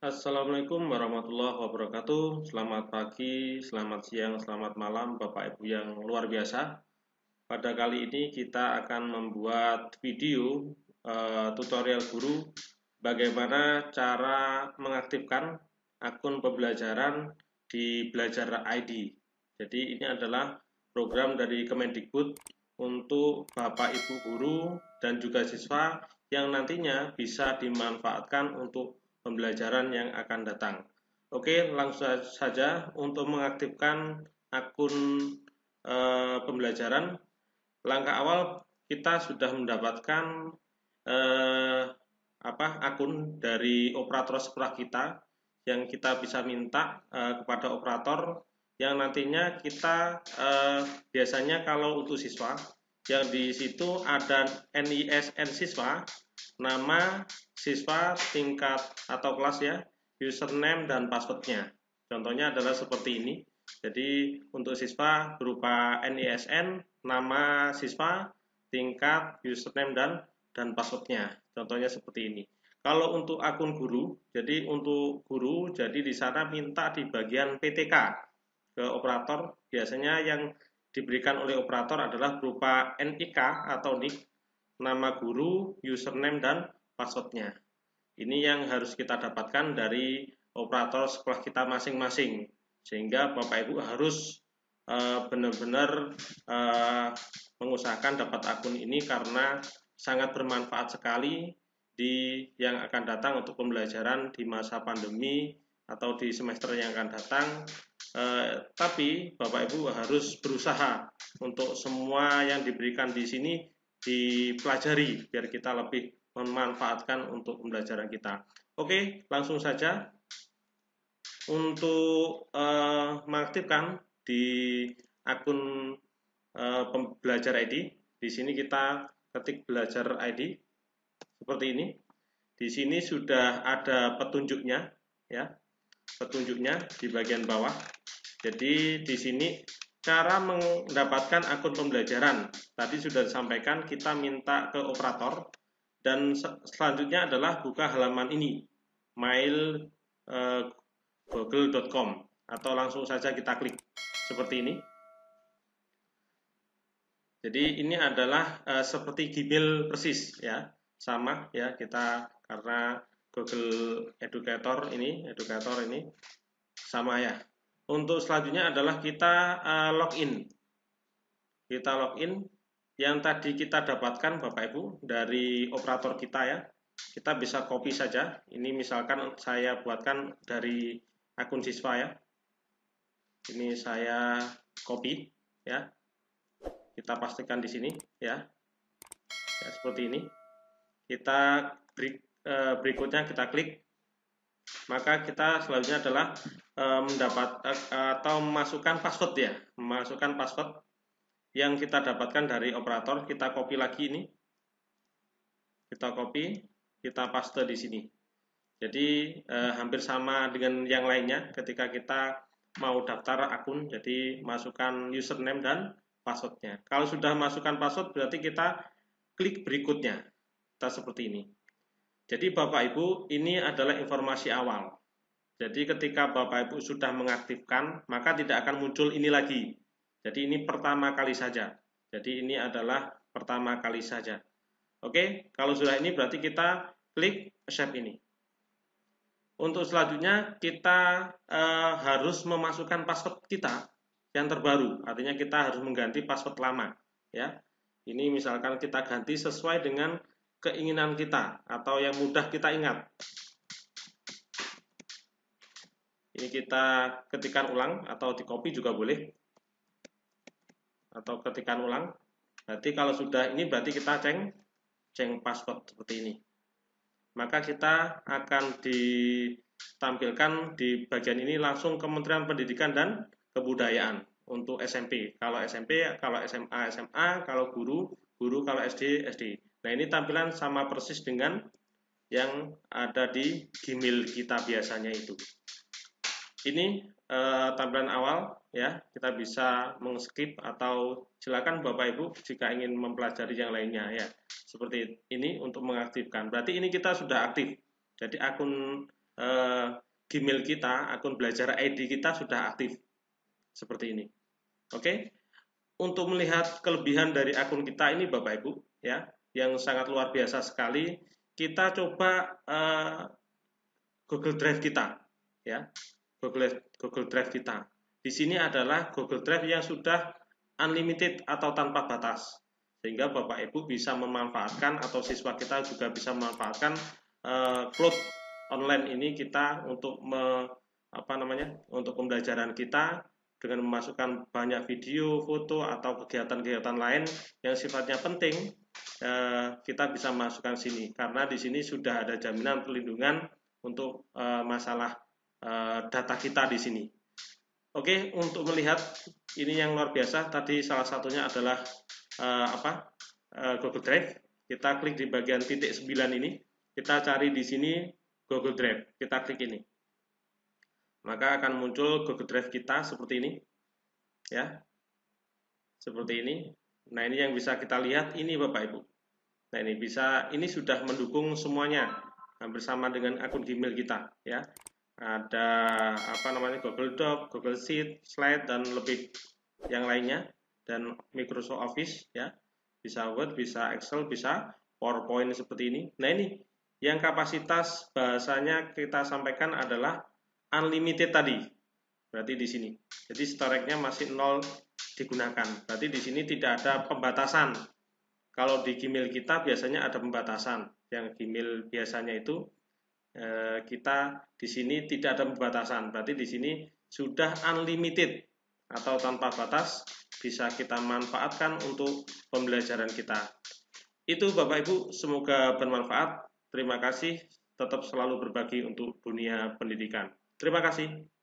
Assalamualaikum warahmatullahi wabarakatuh. Selamat pagi, selamat siang, selamat malam Bapak Ibu yang luar biasa. Pada kali ini kita akan membuat video tutorial guru bagaimana cara mengaktifkan akun pembelajaran di Belajar ID. Jadi ini adalah program dari Kemendikbud untuk Bapak Ibu guru dan juga siswa yang nantinya bisa dimanfaatkan untuk pembelajaran yang akan datang. Oke, langsung saja untuk mengaktifkan akun pembelajaran. Langkah awal kita sudah mendapatkan akun dari operator sekolah kita yang kita bisa minta kepada operator yang nantinya kita biasanya kalau untuk siswa yang di situ ada NISN siswa, nama siswa, tingkat atau kelas ya, username dan passwordnya. Contohnya adalah seperti ini. Jadi untuk siswa berupa NISN, nama siswa, tingkat, username dan passwordnya. Contohnya seperti ini. Kalau untuk akun guru, jadi untuk guru, jadi di sana minta di bagian PTK ke operator. Biasanya yang diberikan oleh operator adalah berupa NIK atau NIK, nama guru, username dan passwordnya. Ini yang harus kita dapatkan dari operator sekolah kita masing-masing, sehingga Bapak Ibu harus benar-benar mengusahakan dapat akun ini karena sangat bermanfaat sekali di yang akan datang untuk pembelajaran di masa pandemi atau di semester yang akan datang. Tapi Bapak Ibu harus berusaha untuk semua yang diberikan di sini dipelajari biar kita lebih memanfaatkan untuk pembelajaran kita. Oke, langsung saja untuk mengaktifkan di akun pembelajar ID. Di sini kita ketik belajar ID seperti ini. Di sini sudah ada petunjuknya ya. Petunjuknya di bagian bawah. Jadi di sini cara mendapatkan akun pembelajaran. Tadi sudah disampaikan kita minta ke operator dan selanjutnya adalah buka halaman ini mail.google.com atau langsung saja kita klik seperti ini. Jadi ini adalah seperti Gmail persis ya, sama ya kita karena Google Educator ini sama ya. Untuk selanjutnya adalah kita login. Kita login yang tadi kita dapatkan Bapak Ibu dari operator kita ya. Kita bisa copy saja. Ini misalkan saya buatkan dari akun siswa ya. Ini saya copy ya. Kita pastikan di sini ya. Ya seperti ini. Kita berikutnya kita klik. Maka kita selanjutnya adalah mendapat atau memasukkan password ya. Memasukkan password yang kita dapatkan dari operator. Kita copy lagi ini. Kita copy, kita paste di sini. Jadi hampir sama dengan yang lainnya ketika kita mau daftar akun. Jadi masukkan username dan passwordnya. Kalau sudah masukkan password berarti kita klik berikutnya. Kita seperti ini. Jadi Bapak Ibu ini adalah informasi awal. Jadi ketika Bapak Ibu sudah mengaktifkan maka tidak akan muncul ini lagi. Jadi ini pertama kali saja. Jadi ini adalah pertama kali saja. Oke, kalau sudah ini berarti kita klik accept ini. Untuk selanjutnya kita harus memasukkan password kita yang terbaru. Artinya kita harus mengganti password lama ya. Ini misalkan kita ganti sesuai dengan keinginan kita atau yang mudah kita ingat. Ini kita ketikkan ulang atau di copy juga boleh. Atau ketikkan ulang. Berarti kalau sudah ini berarti kita ceng password seperti ini. Maka kita akan ditampilkan di bagian ini langsung Kementerian Pendidikan dan Kebudayaan untuk SMP. Kalau SMP, kalau SMA, SMA, kalau guru, kalau SD, SD. Nah ini tampilan sama persis dengan yang ada di Gmail kita biasanya itu. Ini tampilan awal ya, kita bisa mengskip atau silakan Bapak Ibu jika ingin mempelajari yang lainnya ya. Seperti ini untuk mengaktifkan. Berarti ini kita sudah aktif. Jadi akun Gmail kita, akun belajar ID kita sudah aktif seperti ini. Oke, untuk melihat kelebihan dari akun kita ini Bapak Ibu ya, yang sangat luar biasa sekali, kita coba Google Drive kita ya, Google Drive kita. Di sini adalah Google Drive yang sudah unlimited atau tanpa batas, sehingga Bapak Ibu bisa memanfaatkan atau siswa kita juga bisa memanfaatkan cloud online ini kita untuk untuk pembelajaran kita dengan memasukkan banyak video, foto atau kegiatan-kegiatan lain yang sifatnya penting. Kita bisa masukkan sini karena di sini sudah ada jaminan perlindungan untuk masalah data kita di sini. Oke, untuk melihat ini yang luar biasa tadi salah satunya adalah Google Drive. Kita klik di bagian titik 9 ini, kita cari di sini Google Drive, kita klik ini. Maka akan muncul Google Drive kita seperti ini. Ya. Seperti ini. Nah, ini yang bisa kita lihat ini Bapak Ibu. Nah, ini sudah mendukung semuanya bersama dengan akun Gmail kita ya. Ada Google Doc, Google Sheet, Slide dan lebih yang lainnya, dan Microsoft Office ya. Bisa Word, bisa Excel, bisa PowerPoint seperti ini. Nah, ini yang kapasitas bahasanya kita sampaikan adalah unlimited tadi. Berarti di sini. Jadi storage-nya masih 0 digunakan. Berarti di sini tidak ada pembatasan. Kalau di Gmail kita biasanya ada pembatasan. Yang Gmail biasanya itu kita di sini tidak ada pembatasan. Berarti di sini sudah unlimited atau tanpa batas, bisa kita manfaatkan untuk pembelajaran kita. Itu Bapak Ibu, semoga bermanfaat. Terima kasih, tetap selalu berbagi untuk dunia pendidikan. Terima kasih.